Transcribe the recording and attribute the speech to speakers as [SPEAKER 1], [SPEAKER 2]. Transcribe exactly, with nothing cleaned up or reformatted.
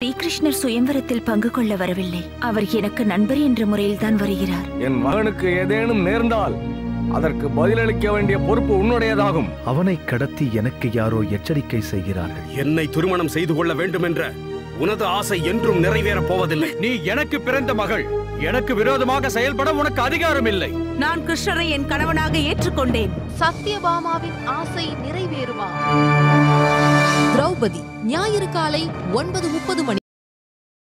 [SPEAKER 1] ஸ்ரீகிருஷ்ணர் சுயம்வரத்தில் பங்கு கொள்ள வரவில்லை. அவர் எனக்கு நண்பர் என்ற முறையில் தான் வருகிறார்.
[SPEAKER 2] என் மகனுக்கு ஏதேனும் நேர்ந்தால் அதற்கு பதிலளிக்க வேண்டிய பொறுப்பு உன்னுடையதாகும்.
[SPEAKER 3] அவனை கடத்தி எனக்கு யாரோ எச்சரிக்கை செய்கிறார்கள்.
[SPEAKER 4] என்னை திருமணம் செய்து கொள்ள வேண்டும் என்ற உனது ஆசை என்றும் நிறைவேறப் போவதில்லை.
[SPEAKER 5] நீ எனக்கு பிறந்த மகள். எனக்கு விரோதமாக செயல்பட உனக்கு அதிகாரம் இல்லை.
[SPEAKER 1] நான் கிருஷ்ணரை என் கணவனாக ஏற்றுக்கொண்டேன்.
[SPEAKER 6] சத்யபாமாவின் ஆசை நிறைவேறுமா? திரௌபதி ஞாயிறு காலை ஒன்பது முப்பது மணி.